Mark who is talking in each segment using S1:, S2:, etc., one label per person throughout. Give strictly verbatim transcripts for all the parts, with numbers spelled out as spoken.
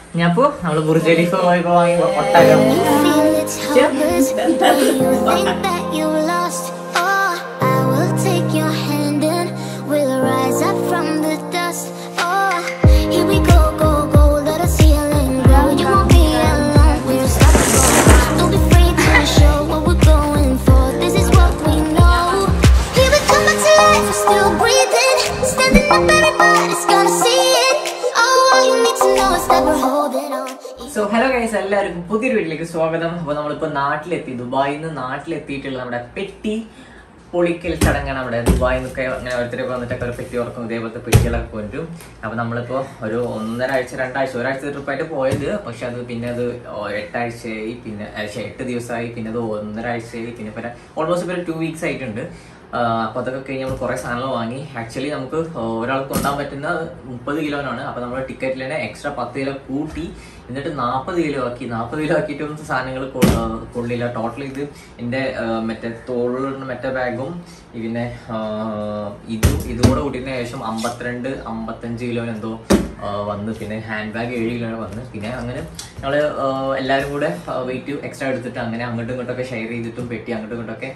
S1: ഞാനിപ്പോ നമ്മള് Burj Khalifa പോയപ്പോ വാങ്ങിയ ഒട്ടകം. സോ ഹലോ ഗൈസ്, എല്ലാവർക്കും പുതിയൊരു വീട്ടിലേക്ക് സ്വാഗതം. അപ്പോൾ നമ്മളിപ്പോൾ നാട്ടിലെത്തി, ദുബായിൽ നിന്ന് നാട്ടിലെത്തിയിട്ടുള്ള നമ്മുടെ പെട്ടി പൊളിക്കൽ ചടങ്ങാണ്. നമ്മുടെ ദുബായിൽ നിന്നൊക്കെ അങ്ങനെ ഓരോരുത്തരൊക്കെ വന്നിട്ടൊക്കെ ഒരു പെട്ടി ഉറക്കും, ഇതേപോലത്തെ പെട്ടികളൊക്കെ കൊണ്ടും. അപ്പോൾ നമ്മളിപ്പോൾ ഒരു ഒന്നര ആഴ്ച രണ്ടാഴ്ച ഒരാഴ്ച ട്രിപ്പായിട്ട് പോയത്, പക്ഷെ അത് പിന്നെ അത് എട്ടാഴ്ചയായി, പിന്നെ എട്ട് ദിവസമായി, പിന്നെ അത് ഒന്നര ആഴ്ചയായി, പിന്നെ പിന്നെ ഓൾമോസ്റ്റ് ഇപ്പോൾ ടു വീക്സ് ആയിട്ടുണ്ട്. അപ്പോൾ അതൊക്കെ കഴിഞ്ഞ് നമ്മൾ കുറേ സാധനങ്ങൾ വാങ്ങി. ആക്ച്വലി നമുക്ക് ഒരാൾക്ക് കൊണ്ടാൻ പറ്റുന്ന മുപ്പത് കിലോനാണ്. അപ്പോൾ നമ്മൾ ടിക്കറ്റിൽ തന്നെ എക്സ്ട്രാ പത്ത് കിലോ കൂട്ടി എന്നിട്ട് നാൽപ്പത് കിലോ ആക്കി. നാൽപ്പത് കിലോ ആക്കിയിട്ടൊന്നും സാധനങ്ങൾ കൊള്ളില്ല. ടോട്ടൽ ഇത് എൻ്റെ മറ്റേ തോളിലുള്ള മറ്റേ ബാഗും പിന്നെ ഇതും ഇതുകൂടെ കൂട്ടിയതിന് ശേഷം അമ്പത്തിരണ്ട് അമ്പത്തഞ്ച് കിലോന് എന്തോ വന്ന്. പിന്നെ ഹാൻഡ് ബാഗ് ഏഴ് കിലോന് വന്ന്. പിന്നെ അങ്ങനെ ഞങ്ങൾ എല്ലാവരും കൂടെ വെയിറ്റ് എക്സ്ട്രാ എടുത്തിട്ട് അങ്ങനെ അങ്ങോട്ടും ഇങ്ങോട്ടൊക്കെ ഷെയർ ചെയ്തിട്ടും പെട്ടി അങ്ങോട്ടും ഇങ്ങോട്ടൊക്കെ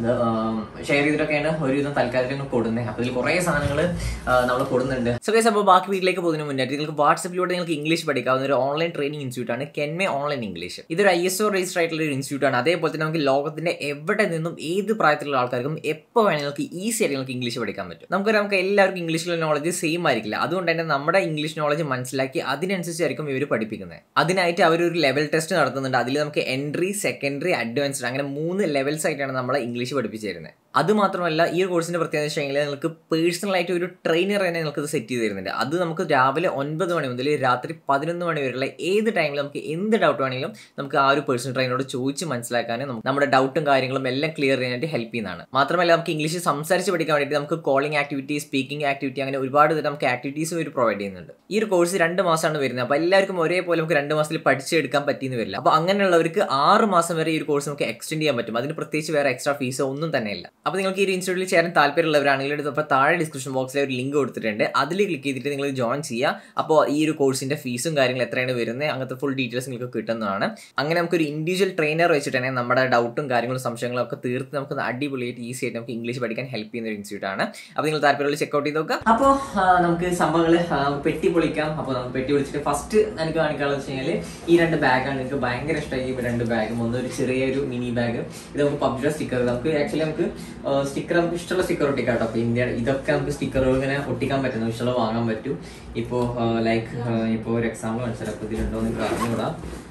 S1: ഷെയർ ചെയ്തിട്ടൊക്കെയാണ് ഒരു വിധം തൽക്കാലത്തേക്ക് കൊടുക്കുന്നത്. അപ്പോൾ ഇതിൽ കുറേ സാധനങ്ങൾ നമ്മൾ കൊടുക്കുന്നുണ്ട്. സോ ഗൈസ്, അപ്പോൾ ബാക്കി വീട്ടിലേക്ക് പോകുന്നതിന് മുന്നായിട്ട് നിങ്ങൾക്ക് വാട്സപ്പിലൂടെ നിങ്ങൾക്ക് ഇംഗ്ലീഷ് പഠിക്കാവുന്ന ഒരു ഓൺലൈൻ ട്രെയിനിങ് ഇൻസ്റ്റിറ്റ്യൂട്ട് ആണ് കെൻമെ ഓൺലൈൻ ഇംഗ്ലീഷ്. ഇതൊരു ഐ എസ് ഒ രജിസ്റ്റർ ആയിട്ടുള്ള ഒരു ഇൻസ്റ്റിറ്റ്യൂട്ട് ആണ്. അതേപോലെ തന്നെ നമുക്ക് ലോകത്തിന്റെ എവിടെ നിന്നും ഏത് പ്രായത്തിലുള്ള ആൾക്കാർക്കും എപ്പോൾ വേണമെങ്കിൽ നിങ്ങൾക്ക് ഈസി ആയിട്ട് നിങ്ങൾക്ക് ഇംഗ്ലീഷ് പഠിക്കാൻ പറ്റും. നമുക്ക് നമുക്ക് എല്ലാവർക്കും ഇംഗ്ലീഷിലുള്ള നോളജ് സെയിം ആയിരിക്കില്ല. അതുകൊണ്ട് തന്നെ നമ്മുടെ ഇംഗ്ലീഷ് നോളജ് മനസ്സിലാക്കി അതിനനുസരിച്ചായിരിക്കും ഇവർ പഠിപ്പിക്കുന്നത്. അതിനായിട്ട് അവരൊരു ലെവൽ ടെസ്റ്റ് നടത്തുന്നുണ്ട്. അതിൽ നമുക്ക് എൻട്രി, സെക്കൻഡറി, അഡ്വാൻസ്ഡ് അങ്ങനെ മൂന്ന് ലെവൽസ് ആയിട്ടാണ് നമ്മളെ ഇംഗ്ലീഷ് പഠിപ്പിച്ചു തരുന്നത്. അത് മാത്രമല്ല ഈ ഒരു കോഴ്സിന്റെ പ്രത്യേകത വെച്ചാൽ നിങ്ങൾക്ക് പേഴ്സണൽ ആയിട്ട് ഒരു ട്രെയിനർ തന്നെ നിങ്ങൾക്ക് ഇത് സെറ്റ് ചെയ്ത് തരുന്നുണ്ട്. അത് നമുക്ക് രാവിലെ ഒൻപത് മണി മുതൽ രാത്രി പതിനൊന്ന് മണി വരെയുള്ള ഏത് ടൈമിൽ നമുക്ക് എന്ത് ഡൗട്ട് വേണമെങ്കിലും നമുക്ക് ആ ഒരു പേഴ്സണൽ ട്രെയിനറോട് ചോദിച്ച് മനസ്സിലാക്കാനും നമ്മുടെ ഡൗട്ടും കാര്യങ്ങളും എല്ലാം ക്ലിയർ ചെയ്യാനായിട്ട് ഹെൽപ്പ് ചെയ്യുന്നതാണ്. മാത്രമല്ല നമുക്ക് ഇംഗ്ലീഷ് സംസാരിച്ച് പഠിക്കാൻ വേണ്ടിയിട്ട് നമുക്ക് കോളിംഗ് ആക്ടിവിറ്റി, സ്പീക്കിംഗ് ആക്ടിവിറ്റി അങ്ങനെ ഒരുപാട് തരം നമുക്ക് ആക്ടിവിറ്റീസും ഇവർ പ്രൊവൈഡ് ചെയ്യുന്നുണ്ട്. ഈ ഒരു കോഴ്സ് രണ്ട് മാസമാണ് വരുന്നത്. അപ്പോൾ എല്ലാവർക്കും ഒരേപോലെ നമുക്ക് രണ്ട് മാസത്തിൽ പഠിച്ചെടുക്കാൻ പറ്റിയെന്ന് വരില്ല. അപ്പോൾ അങ്ങനെയുള്ളവർക്ക് ആറ് മാസം വരെ ഈ ഒരു കോഴ്സ് നമുക്ക് എക്സ്റ്റെൻഡ് ചെയ്യാൻ പറ്റും. അതിന് പ്രത്യേകിച്ച് വേറെ എക്സ്ട്രാ ഫീസോ ഒന്നും തന്നെയില്ല. അപ്പോൾ നിങ്ങൾക്ക് ഈ ഒരു ഇൻസ്റ്റിറ്റ്യൂട്ടിൽ ചേരാൻ താല്പര്യമുള്ളവരാണെങ്കിൽ അപ്പോൾ താഴെ ഡിസ്ക്രിപ്ഷൻ ബോക്സിൽ ഒരു ലിങ്ക് കൊടുത്തിട്ടുണ്ട്. അതിൽ ക്ലിക്ക് ചെയ്തിട്ട് നിങ്ങൾ ജോയിൻ ചെയ്യുക. അപ്പോൾ ഈ ഒരു കോഴ്സിന്റെ ഫീസും കാര്യങ്ങളും എത്രയാണ് വരുന്നത് അങ്ങനത്തെ ഫുൾ ഡീറ്റെയിൽസ് നിങ്ങൾക്ക് കിട്ടുന്നതാണ്. അങ്ങനെ നമുക്കൊരു ഇൻഡിവിജ്വൽ ട്രെയിനർ വെച്ചിട്ട് തന്നെ നമ്മുടെ ഡൗട്ടും കാര്യങ്ങളും സംശയങ്ങളും ഒക്കെ തീർത്ത് നമുക്ക് അടിപൊളിയായിട്ട് ഈസി ആയിട്ട് നമുക്ക് ഇംഗ്ലീഷ് പഠിക്കാൻ ഹെൽപ്പ് ചെയ്യുന്ന ഒരു ഇൻസ്റ്റിറ്റ്യൂട്ട് ആണ്. അപ്പോൾ നിങ്ങൾ താല്പര്യമുള്ള ചെക്കൗട്ട് ചെയ്ത് നോക്കാം. അപ്പോൾ നമുക്ക് സംഭവങ്ങൾ പെട്ടി പൊളിക്കാം. അപ്പോൾ നമുക്ക് പെട്ടി പൊളിച്ചിട്ട് ഫസ്റ്റ് എനിക്ക് കാണിക്കാനുള്ളത് വെച്ച് കഴിഞ്ഞാൽ ഈ രണ്ട് ബാഗാണ്. എനിക്ക് ഭയങ്കര ഇഷ്ടമായി ഈ രണ്ട് ബാഗും. ഒന്ന് ഒരു ചെറിയൊരു മിനി ബാഗ്, ഇത് നമുക്ക് പബ്ജിയുടെ സ്റ്റിക്കർ. നമുക്ക് ആക്ച്വലി നമുക്ക് സ്റ്റിക്കർ നമുക്ക് ഇഷ്ടമുള്ള സ്റ്റിക്കർ ഒട്ടിക്കാം കേട്ടോ. അപ്പോൾ ഇന്ത്യയുടെ ഇതൊക്കെ നമുക്ക് സ്റ്റിക്കറുകൾ ഇങ്ങനെ ഒട്ടിക്കാൻ പറ്റും, ഇഷ്ടമുള്ള വാങ്ങാൻ പറ്റും. ഇപ്പോൾ ലൈക്ക് ഇപ്പോൾ ഒരു എക്സാമ്പിൾ മനസ്സിലാക്കും. ഇതിലുണ്ടോ എന്ന് എനിക്ക് അറിഞ്ഞൂടാ,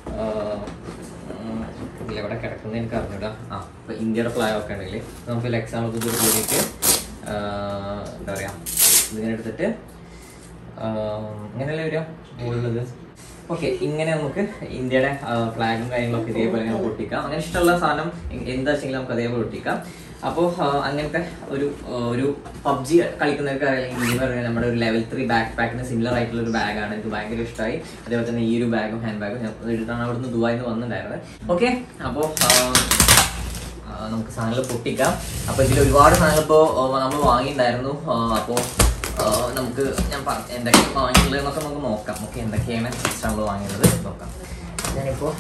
S1: ഇല്ല ഇവിടെ കിടക്കുന്നത് എനിക്ക് അറിഞ്ഞൂടാ. ആ ഇപ്പോൾ ഇന്ത്യയുടെ ഫ്ലാഗ് ഒക്കെ ഉണ്ടെങ്കിൽ നമുക്ക് എക്സാമ്പിൾ ഇത് കൂടിയിട്ട് എന്താ പറയുക, ഇതിങ്ങനെ എടുത്തിട്ട് ഇങ്ങനെയല്ലേ വരിക മുകളിലുള്ളത്. ഓക്കെ, ഇങ്ങനെ നമുക്ക് ഇന്ത്യയുടെ ഫ്ലാഗും കാര്യങ്ങളൊക്കെ ഇതേപോലെ നമുക്ക് ഒട്ടിക്കാം. അങ്ങനെ ഇഷ്ടമുള്ള സാധനം എന്താ വെച്ചെങ്കിൽ നമുക്ക് അതേപോലെ ഒട്ടിക്കാം. അപ്പോൾ അങ്ങനത്തെ ഒരു ഒരു പബ്ജി കളിക്കുന്നവർക്ക് അല്ലെങ്കിൽ ഈ പറയുന്നത് നമ്മുടെ ഒരു ലെവൽ ത്രീ ബാക്ക് പാക്കിന് സിമിലർ ആയിട്ടുള്ള ഒരു ബാഗാണ്. എനിക്ക് ഭയങ്കര ഇഷ്ടമായി. അതേപോലെ തന്നെ ഈ ഒരു ബാഗും ഹാൻഡ് ബാഗും ഞാൻ എടുത്താണ് അവിടുന്ന് ദുബായിൽ നിന്ന് വന്നിട്ടുണ്ടായിരുന്നത്. ഓക്കെ, അപ്പോൾ നമുക്ക് സാധനങ്ങൾ പൊട്ടിക്കാം. അപ്പോൾ ഇതിൽ ഒരുപാട് സാധനങ്ങൾ ഇപ്പോൾ നമ്മൾ വാങ്ങിയിട്ടുണ്ടായിരുന്നു. അപ്പോൾ നമുക്ക് ഞാൻ എന്തൊക്കെയാണ് വാങ്ങിയിട്ടുള്ളത് എന്നൊക്കെ നമുക്ക് നോക്കാം. ഓക്കെ, എന്തൊക്കെയാണ് എക്സ്ട്രാ നമ്മൾ വാങ്ങിയത് നോക്കാം. ഞാനിപ്പോൾ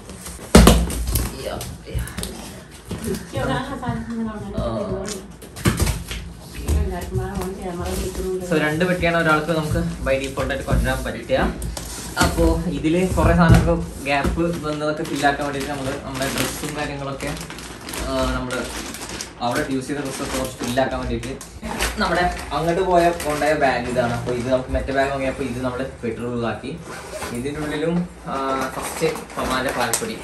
S1: സോ രണ്ട് പെട്ടിയാണ് ഒരാൾക്ക് നമുക്ക് ബൈ ഡീഫോൾട്ടായിട്ട് കൊണ്ടുവരാൻ പറ്റുക. അപ്പോൾ ഇതിൽ കുറേ സാധനങ്ങൾക്ക് ഗ്യാപ്പ് വന്നതൊക്കെ ഫില്ലാക്കാൻ വേണ്ടിയിട്ട് നമ്മൾ നമ്മുടെ ഡ്രസ്സും കാര്യങ്ങളൊക്കെ നമ്മൾ അവിടെ യൂസ് ചെയ്ത ഡ്രസ്സൊക്കെ കുറച്ച് ഫില്ലാക്കാൻ വേണ്ടിയിട്ട് നമ്മുടെ അങ്ങോട്ട് പോയ കൊണ്ടുപോയ ബാഗ് ഇതാണ്. അപ്പോൾ ഇത് നമുക്ക് മറ്റേ ബാഗ് വാങ്ങിയപ്പോൾ ഇത് നമ്മൾ പെട്രോളാക്കി. ഇതിൻ്റെ ഉള്ളിലും ഫസ്റ്റ് പമാൻ്റെ പാൽപ്പൊടി,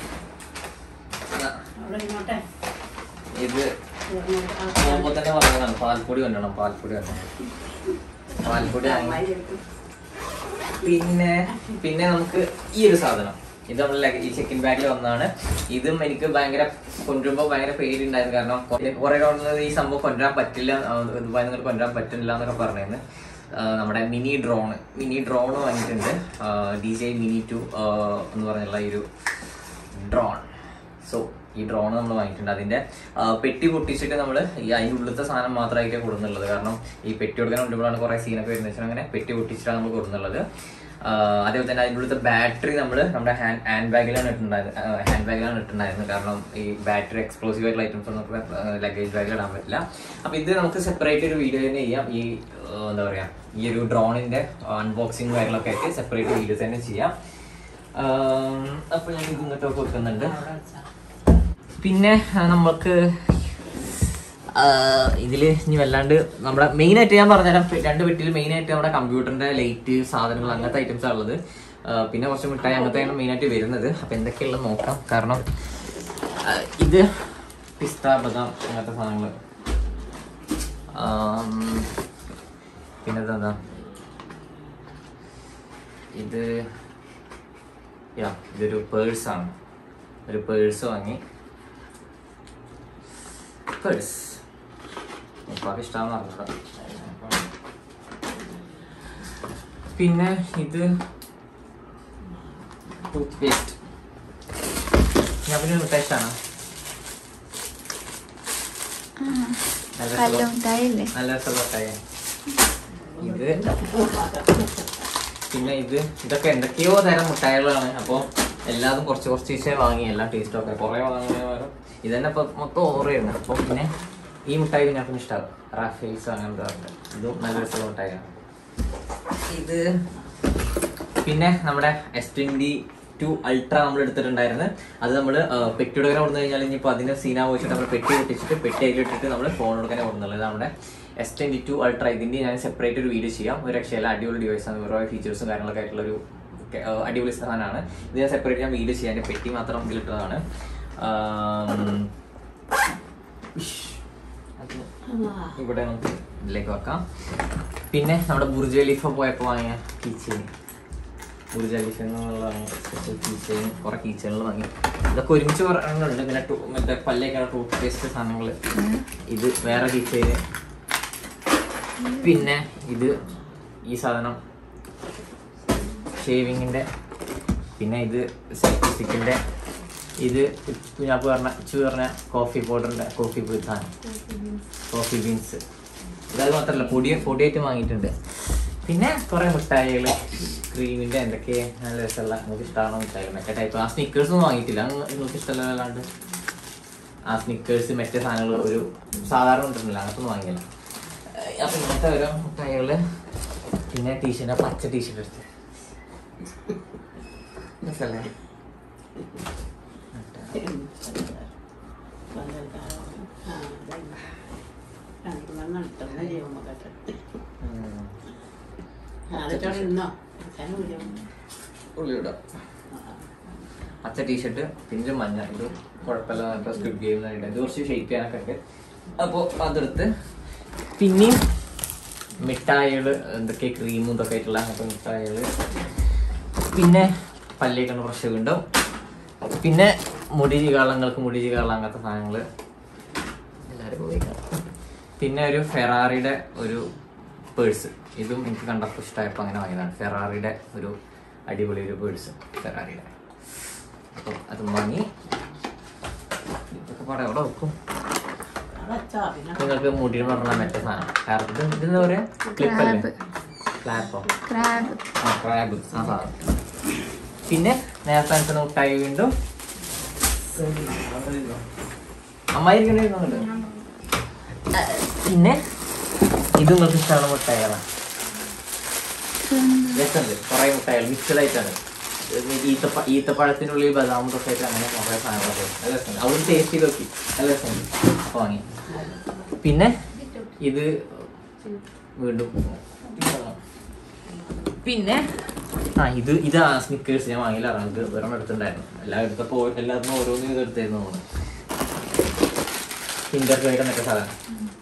S1: ഇത് പോകുമ്പോൾ തന്നെ പറഞ്ഞതാണ് പാൽപ്പൊടി കൊണ്ടണം പാൽപ്പൊടി കൊണ്ടണം പാൽപ്പൊടി വാങ്ങി. പിന്നെ പിന്നെ നമുക്ക് ഈ ഒരു സാധനം, ഇത് നമ്മൾ ഈ ചെക്കിൻ ബാഗിൽ വന്നതാണ്. ഇതും എനിക്ക് ഭയങ്കര കൊണ്ടുവരുമ്പോൾ ഭയങ്കര പേടിയുണ്ടായിരുന്നു. കാരണം കുറെ കാണുന്നത് ഈ സംഭവം കൊണ്ടുവരാൻ പറ്റില്ല, ദുബായിൽ നിങ്ങൾ കൊണ്ടുവരാൻ പറ്റില്ല എന്നൊക്കെ പറഞ്ഞിരുന്നു. നമ്മുടെ മിനി ഡ്രോണ് മിനി ഡ്രോണ് വാങ്ങിയിട്ടുണ്ട്. ഡി ജെ മിനി ടു എന്ന് പറഞ്ഞുള്ള ഈ ഒരു ഡ്രോൺ. സോ ഈ ഡ്രോൺ നമ്മൾ വാങ്ങിയിട്ടുണ്ട്. അതിൻ്റെ പെട്ടി പൊട്ടിച്ചിട്ട് നമ്മൾ ഈ അതിൻ്റെ ഉള്ളിലത്തെ സാധനം മാത്രമായിട്ട് കൊടുക്കുന്നുള്ളത്. കാരണം ഈ പെട്ടി കൊടുക്കാൻ കൊണ്ടുപോകാണ് കുറേ സീനൊക്കെ വരുന്നത് വെച്ചാൽ അങ്ങനെ പെട്ടി പൊട്ടിച്ചിട്ടാണ് നമ്മൾ കൊടുക്കുന്നുള്ളത്. അതേപോലെ തന്നെ അതിൻ്റെ ഉള്ളത്തെ ബാറ്ററി നമ്മൾ നമ്മുടെ ഹാൻഡ് ഹാൻഡ് ബാഗിലാണ് ഇട്ടുണ്ടായിരുന്നത് ഹാൻഡ് ബാഗിലാണ് ഇട്ടുണ്ടായിരുന്നത് കാരണം ഈ ബാറ്ററി എക്സ്പ്ലോസീവ് ആയിട്ടുള്ള ഐറ്റംസ് ഒന്നും നമുക്ക് ലഗേജ് ബാഗിൽ ഇടാൻ പറ്റില്ല. അപ്പൊ ഇത് നമുക്ക് സെപ്പറേറ്റ് ഒരു വീഡിയോ തന്നെ ചെയ്യാം. ഈ എന്താ പറയാ ഈ ഒരു ഡ്രോണിന്റെ അൺബോക്സിങ് കാര്യങ്ങളൊക്കെ ആയിട്ട് സെപ്പറേറ്റ് വീഡിയോസ് തന്നെ ചെയ്യാം. അപ്പൊ ഞാൻ ഇത് ഇങ്ങോട്ടൊക്കെ വെക്കുന്നുണ്ട്. പിന്നെ നമുക്ക് ഇതിൽ ഇനി വല്ലാണ്ട് നമ്മുടെ മെയിൻ ആയിട്ട് ഞാൻ പറഞ്ഞുതരാം. രണ്ട് പെട്ടിയിൽ മെയിൻ ആയിട്ട് നമ്മുടെ കമ്പ്യൂട്ടറിന്റെ ലൈറ്റ് സാധനങ്ങൾ അങ്ങനത്തെ ഐറ്റംസ് ആണ് ഉള്ളത്. പിന്നെ കുറച്ച് മിഠായി അങ്ങനത്തെയാണ് മെയിൻ ആയിട്ട് വരുന്നത്. അപ്പൊ എന്തൊക്കെയുള്ളത് നോക്കാം. കാരണം ഇത് പിസ്ത ബദാം അങ്ങനത്തെ സാധനങ്ങൾ. പിന്നെ എന്താ ഇത് യാ ഇതൊരു പേഴ്സാണ്. ഒരു പേഴ്സ് വാങ്ങി. പേഴ്സ് ഉപ്പാക്ക് ഇഷ്ടമാണെന്ന് പറഞ്ഞത്. പിന്നെ ഇത് ടൂത്ത് പേസ്റ്റ്. ഞാൻ പിന്നെ മിഠായി ഇഷ്ടമാണ്. നല്ല രസമുള്ള. ഇത് പിന്നെ ഇത് ഇതൊക്കെ എന്തൊക്കെയോ തരം മിഠായികളാണ്. അപ്പോൾ എല്ലാതും കുറച്ച് കുറച്ച് ദിവസം വാങ്ങി. എല്ലാം ടേസ്റ്റ് ഒക്കെ കുറേ വാങ്ങിയ പകരം ഇതന്നെ ഇപ്പൊ മൊത്തം ഓർഡർ. അപ്പൊ പിന്നെ ഈ മിഠായി ഞങ്ങൾക്ക് ഇഷ്ടമാകും. റാഫേൽസ് അങ്ങനത്തെ ഇതും നല്ല രസമുള്ള മിഠായിയാണ്. ഇത് പിന്നെ നമ്മുടെ എസ് ട്വന്റി ടു അൾട്ര നമ്മൾ എടുത്തിട്ടുണ്ടായിരുന്നു. അത് നമ്മൾ പെട്ടി എടുക്കാൻ കൊടുത്തു കഴിഞ്ഞാൽ ഇനിയിപ്പോൾ അതിന് സീന പോയിട്ട് നമ്മൾ പെട്ടി പൊട്ടിച്ചിട്ട് പെട്ടി അതിലിട്ടിട്ട് നമ്മൾ ഫോൺ എടുക്കാനേ കൊടുക്കുന്നുള്ളത്. നമ്മുടെ എസ് ട്വന്റി ടു അൾട്ര ഇതിന്റെ ഞാൻ സെപ്പറേറ്റ് ഒരു വീഡിയോ ചെയ്യാം. ഒരു രക്ഷയില്ല, അടിപൊളി ഡിവൈസ് ആണ്. ഓരോ ഫീച്ചേഴ്സും കാര്യങ്ങളൊക്കെ ആയിട്ടുള്ള ഒരു അടിപൊളി സാധനമാണ്. ഇത് ഞാൻ സെപ്പറേറ്റ് ഞാൻ വീഡിയോ ചെയ്യാൻ പെട്ടി മാത്രം ഇതിലിട്ടതാണ്. ഇവിടെ നമുക്ക് ഇതിലേക്ക് വെക്കാം. പിന്നെ നമ്മുടെ ബുർജ് ഖലീഫ പോയപ്പോൾ വാങ്ങിയ കീച്ചെയിൻ. ബുർജ് ഖലീഫ എന്നുള്ളതാണ് സ്പെഷ്യൽ കീച്ചെയിൻ. കുറെ കീച്ചെയിനുകൾ വാങ്ങി. ഇതൊക്കെ ഒരുമിച്ച് പറയുന്നുണ്ട്. പിന്നെ മറ്റേ പല്ലേക്കാണ് ടൂത്ത് പേസ്റ്റ് സാധനങ്ങൾ. ഇത് വേറെ കീച്ചെയിൻ. പിന്നെ ഇത് ഈ സാധനം ഷേവിങ്ങിന്റെ. പിന്നെ ഇത് സെൽഫി സ്റ്റിക്കിന്റെ. ഇത് ഞാൻ പറഞ്ഞ ഇച്ചു പറഞ്ഞ കോഫി പൗഡറിന്റെ കോഫി സാധനം കോഫി ബീൻസ്. ഇതത് മാത്രമല്ല പൊടി പൊടിയായിട്ട് വാങ്ങിയിട്ടുണ്ട്. പിന്നെ കുറെ മിഠായികൾ ക്രീമിന്റെ എന്തൊക്കെ നല്ല രസമുള്ള നമുക്ക് ഇഷ്ടമാണോ മിഠായികൾ. മറ്റേ ടൈപ്പ് ആ സ്നിക്കേഴ്സ് ഒന്നും വാങ്ങിയിട്ടില്ല. നിങ്ങൾക്ക് ഇഷ്ടമല്ല. അല്ലാണ്ട് ആ സ്നിക്കേഴ്സ് മറ്റേ സാധനങ്ങൾ ഒരു സാധാരണ കിട്ടുന്നില്ല, അങ്ങനത്തെ ഒന്നും വാങ്ങിയില്ല. അപ്പൊ ഇങ്ങനത്തെ ഓരോ മിഠായികള്. പിന്നെ ടീഷർട്ട് പച്ച ടീഷർട്ട് എടുത്ത് രസല്ലേ. പച്ച ടീഷർട്ട് പിന്നെ മഞ്ഞ. ഇത് കുഴപ്പമില്ല, സ്ക്രിപ്റ്റ് ചെയ്യുന്നതായിട്ട് ഇത് കുറച്ച് ഷെയ്പ്പ് ചെയ്യാനൊക്കെ ഉണ്ട്. അപ്പോൾ അതെടുത്ത് പിന്നെയും മിഠായികൾ എന്തൊക്കെ ക്രീമും ഇതൊക്കെ ആയിട്ടുള്ള അങ്ങനത്തെ മിഠായികൾ. പിന്നെ പല്ലേക്കുന്ന ബ്രഷ് ഉണ്ടാവും. പിന്നെ മുടി ചീകാളങ്ങൾക്ക് മുടി ചീകാള അങ്ങനത്തെ സാധനങ്ങൾ എല്ലാവരും ഉപയോഗിക്കാം. പിന്നെ ഒരു ഫെറാറിയുടെ ഒരു പേഴ്സ്. ഇതും എനിക്ക് കണ്ടപ്പോൾ ഇഷ്ടമായപ്പോൾ അങ്ങനെ വാങ്ങിയതാണ്. ഫെറാറിയുടെ ഒരു അടിപൊളി ഒരു പേഴ്സ് ഫെറാറിയുടെ. അപ്പം അതും വാങ്ങി. ഇതൊക്കെ പാടെ അവിടെ വെക്കും. നിങ്ങൾക്ക് മുടി എന്ന് പറഞ്ഞാൽ മറ്റേ സാധനം കാരണം ഇത് ഇതെന്താ പറയാ ക്ലിപ്പല്ലേ ക്ലാപ്പോ ആ ക്രാബ് ആ സാധനം. പിന്നെ നേരത്തെ എനിക്ക് മുട്ടായി വീണ്ടും അമ്മായി. പിന്നെ ഇത് നിങ്ങൾക്ക് ഇഷ്ടമാണ് മുട്ടായികളാണ്. രസമുണ്ട്. കുറെ മുട്ടായികൾ മിക്സഡ് ആയിട്ടാണ്. ഈത്തപ്പ ഈത്തപ്പഴത്തിനുള്ളിൽ ബദാം തൊക്കെ ആയിട്ട് അങ്ങനെ കുറെ സാധനങ്ങളൊക്കെ നല്ല രസമുണ്ട്. അവിടെ ടേസ്റ്റ് ചെയ്ത് നോക്കി നല്ല രസമുണ്ട്. അപ്പൊ വാങ്ങി. പിന്നെ ഇത് വീണ്ടും. പിന്നെ ആ ഇത് ഇത് ആ സ്നിക്കേഴ്സ് ഞാൻ വാങ്ങിയില്ല. ഇത് ഒരെണ്ണം എടുത്തിട്ടുണ്ടായിരുന്നു. എല്ലാം എടുത്തപ്പോ എല്ലാത്തിനും ഓരോന്നും ഇത് എടുത്തായിരുന്നു തോന്നുന്നു. ഫിംഗർ ഫ്രൈഡ് എന്നൊക്കെ സാധനം.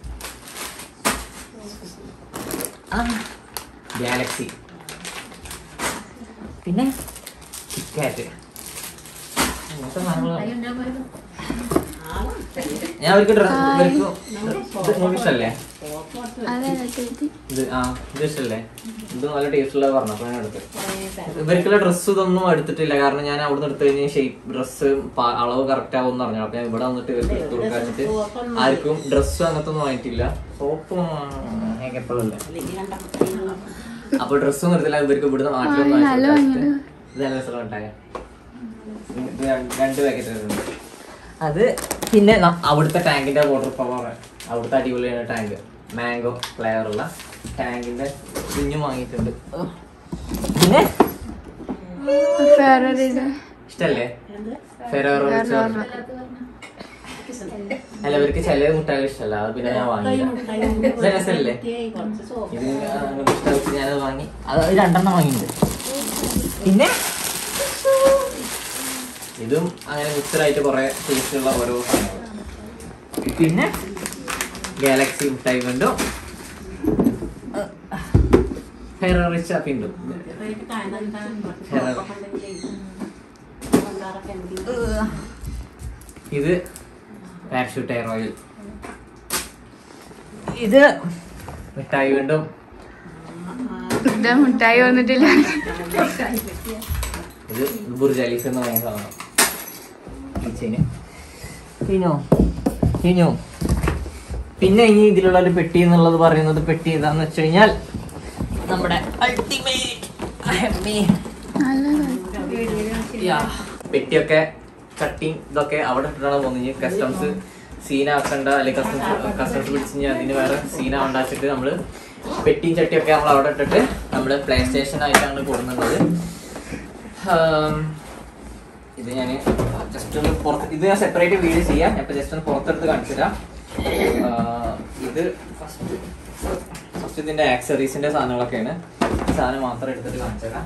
S1: ആ ഗാലക്സി. പിന്നെ കിറ്റ്കാറ്റ് അങ്ങനത്തെ സാധനങ്ങൾ. ഞാൻ അവർക്ക് ഇവർക്ക് ഇഷ്ടല്ലേ ഇത്? ആ ഇത് ഇഷ്ടല്ലേ? ഇത് നല്ല ടേസ്റ്റുള്ള പറഞ്ഞു. അപ്പൊ ഞാൻ എടുത്ത് ഇവർക്കുള്ള ഡ്രസ്സ് ഇതൊന്നും എടുത്തിട്ടില്ല. കാരണം ഞാൻ അവിടെ നിന്ന് എടുത്തു കഴിഞ്ഞാൽ ഷേപ്പ് ഡ്രസ്സ് അളവ് കറക്റ്റ് ആവും എന്ന് പറഞ്ഞു. അപ്പൊ ഞാൻ ഇവിടെ വന്നിട്ട് ഇവർക്ക് എടുത്ത് കൊടുക്കാന്നിട്ട് ആർക്കും ഡ്രസ്സും അങ്ങനത്തെ ഒന്നും വാങ്ങിയിട്ടില്ല. സോപ്പും എപ്പോഴല്ലേ. അപ്പൊ ഡ്രസ്സും നിർത്തില്ല, ഇവർക്ക് ഇവിടുന്ന് മാറ്റി രണ്ട് പാക്കറ്റ് വരുന്നുണ്ട്. അത് പിന്നെ അവിടുത്തെ ടാങ്കിന്റെ വാട്ടർ പവർ, അവിടുത്തെ അടിപൊളിയാണ് ടാങ്ക്, മാംഗോ ഫ്ലേവർ ഉള്ള ടാങ്കിന്റെ കുഞ്ഞും വാങ്ങിയിട്ടുണ്ട്. പിന്നെ ഇഷ്ടല്ലേ ഫെറോറോ? അല്ല, ഇവർക്ക് ചില മുട്ടായി ഇഷ്ടമല്ല, അത് പിന്നെ ഞാൻ വാങ്ങിയില്ല. രസമല്ലേ ഇത്? ഇഷ്ടം ഞാനത് വാങ്ങി, അത് രണ്ടെണ്ണം വാങ്ങിയിട്ടുണ്ട്. പിന്നെ ഇതും അങ്ങനെ മിക്സഡായിട്ട് കുറെ ടേസ്റ്റുള്ള ഓരോ സാധനങ്ങൾ. പിന്നെ ഗാലക്സി മിഠായി കണ്ടു, ഫെറോറിച്ച പിണ്ടു. ഇത് പാരഷൂട്ട് എയർ ഓയിൽ. ഇത് മിഠായി വീണ്ടും
S2: മിഠായി വന്നിട്ടില്ല.
S1: ഇത് ബുർജ് ഖലീഫ എന്ന് പറയുന്ന സാധനം. കഴിഞ്ഞോ കഴിഞ്ഞോ പിന്നെ ഇനി ഇതിലുള്ള ഒരു പെട്ടി എന്നുള്ളത് പറയുന്നത്, പെട്ടി ഏതാന്ന് വെച്ച് കഴിഞ്ഞാൽ നമ്മുടെ അൾട്ടിമേറ്റ് പെട്ടിയൊക്കെ കട്ടിങ് ഇതൊക്കെ അവിടെ ഇട്ടിട്ടാണ് പോകുന്നത്. കസ്റ്റംസ് സീനാക്കണ്ട, അല്ലെങ്കിൽ കസ്റ്റംസ് കസ്റ്റംസ് പിടിച്ച് കഴിഞ്ഞാൽ അതിന് വേറെ സീന ഉണ്ടാക്കിയിട്ട് നമ്മള് പെട്ടിയും ചട്ടിയൊക്കെ നമ്മൾ അവിടെ ഇട്ടിട്ട് നമ്മള് പ്ലേ സ്റ്റേഷൻ ആയിട്ടാണ് കൊടുക്കുന്നത്. ഇത് ഞാൻ ജസ്റ്റ് ഒന്ന് പുറത്ത്, ഇത് ഞാൻ സെപ്പറേറ്റ് വീഡിയോ ചെയ്യാം. അപ്പൊ ജസ്റ്റ് ഒന്ന് പുറത്തെടുത്ത് കാണിച്ചു തരാം. ഇത് ഫസ്റ്റ് ഫസ്റ്റ് ഇതിന്റെ ആക്സറീസിന്റെ സാധനങ്ങളൊക്കെയാണ്. ഈ സാധനം മാത്രം എടുത്തിട്ട് കാണിച്ചു തരാം.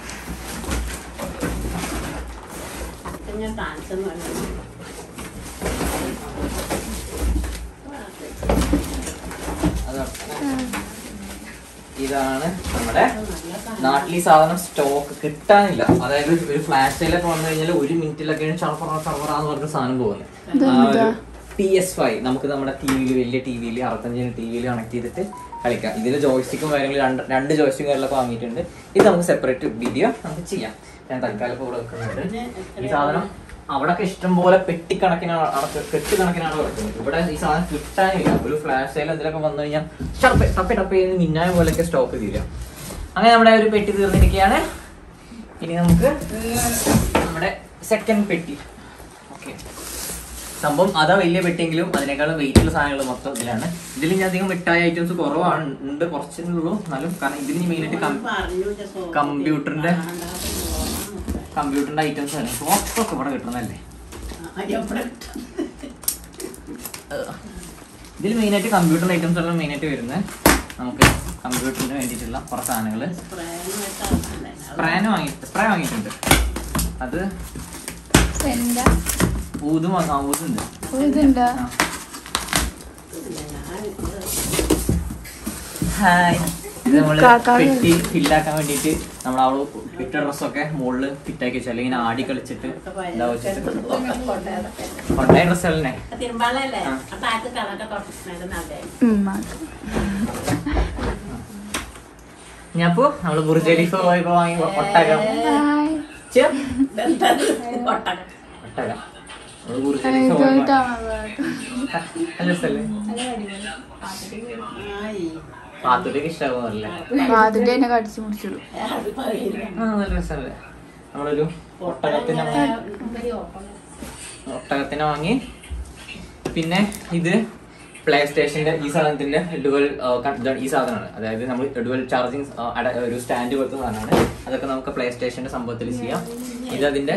S1: ഇതാണ് നമ്മുടെ നാട്ടിൽ ഈ സാധനം സ്റ്റോക്ക് കിട്ടാനില്ല. അതായത് ഒരു ഫ്ലാഷ് സെയിലൊക്കെ വന്നു കഴിഞ്ഞാൽ ഒരു മിനിറ്റിലൊക്കെയാണ് ചറപ്പറ ചറപ്പറാന്ന് പറഞ്ഞ സാധനം പോകുന്നത്. പി എസ് ഫൈവ് നമുക്ക് നമ്മുടെ ടി വിയിൽ, വലിയ ടി വിയിൽ, അറുപത്തഞ്ചിന് ടി വിയിൽ കണക്ട് ചെയ്തിട്ട് കളിക്കാം. ഇതിൽ ജോയ്സ്റ്റിക്കും കാര്യങ്ങളും രണ്ട് രണ്ട് ജോയ്സ്റ്റിക്കും കാര്യങ്ങളൊക്കെ വാങ്ങിയിട്ടുണ്ട്. ഇത് നമുക്ക് സെപ്പറേറ്റ് വീഡിയോ നമുക്ക് ചെയ്യാം. ഞാൻ തൽക്കാലം ഇവിടെ വെക്കുന്നുണ്ട്. ഈ സാധനം അവിടെയൊക്കെ ഇഷ്ടം പോലെ പെട്ടിക്കണക്കിനാണ്, കെട്ട് കണക്കിനാണ് വെക്കുന്നത്. ഇവിടെ ഈ സാധനം കിട്ടാനില്ല. ഒരു ഫ്ലാഷ് സെയിൽ എന്തെങ്കിലുമൊക്കെ വന്നു കഴിഞ്ഞാൽ ടപ്പ് ടപ്പ് ടപ്പ് ചെയ്ത് മിന്നായ പോലെയൊക്കെ സ്റ്റോക്ക് തീരുക. അങ്ങനെ നമ്മുടെ ഒരു പെട്ടി തീർന്നിരിക്കുകയാണ്. ഇനി നമുക്ക് നമ്മുടെ സെക്കൻഡ് പെട്ടി. ഓക്കെ, സംഭവം അതാ വലിയ പെട്ടിയെങ്കിലും അതിനേക്കാളും വെയിറ്റുള്ള സാധനങ്ങൾ മൊത്തം ഇതിലാണ്. ഇതിൽ ഞാൻ അധികം മിഠായി ഐറ്റംസ് കുറവാണ്, ഉണ്ട് കുറച്ചുള്ളൂ. എന്നാലും കാരണം ഇതിന് മെയിനായിട്ട് കമ്പ്യൂട്ടറിന്റെ കമ്പ്യൂട്ടറിന്റെ ഐറ്റംസ് ആണ് സോഫ്റ്റൊക്കെ ഇവിടെ കിട്ടുന്നതല്ലേ. ഇതിൽ മെയിനായിട്ട് കമ്പ്യൂട്ടറിന്റെ ഐറ്റംസ് ആണ് മെയിനായിട്ട് വരുന്നത്. നമുക്ക് കമ്പ്യൂട്ടറിന് വേണ്ടിയിട്ടുള്ള കുറച്ച് സാധനങ്ങൾ. സ്പ്രേന് വാങ്ങി സ്പ്രേ വാങ്ങിയിട്ടുണ്ട്. അത് ഊതും വാങ്ങാം, ഊതുണ്ട്. ഹായ്, ഇത് നമ്മള് പെട്ടി ഫില്ലാക്കാൻ വേണ്ടിട്ട് നമ്മൾ അവള് ഇട്ട ഡ്രസ്സൊക്കെ മുകളില് ഫിറ്റാക്കി വെച്ചു. അല്ലെങ്കിൽ ആടി കളിച്ചിട്ട് എന്താ വെച്ചിട്ട് കൊണ്ടായ ഡ്രസ്സല്ലേ. ഞാനിപ്പോ നമ്മള് ബുർജ് ഖലീഫ പോയപ്പോ വാങ്ങി ഒട്ടകം. ഒട്ടകം പാത്തുട്ടിക്ക് ഇഷ്ടമാകുമല്ലേ? നല്ല രസമല്ലേ? നമ്മളൊരു ഒട്ടകത്തിനെ ഒട്ടകത്തിനെ വാങ്ങി. പിന്നെ ഇത് പ്ലേ സ്റ്റേഷന്റെ ഈ സാധനത്തിന്റെ ഡുവൽ ഈ സാധനമാണ്. അതായത് നമ്മൾ ഡുവൽ ചാർജിങ് ഒരു സ്റ്റാൻഡ് പോലത്തെ സാധനമാണ്. അതൊക്കെ നമുക്ക് പ്ലേ സ്റ്റേഷന്റെ സംഭവത്തിൽ ചെയ്യാം. ഇത് അതിന്റെ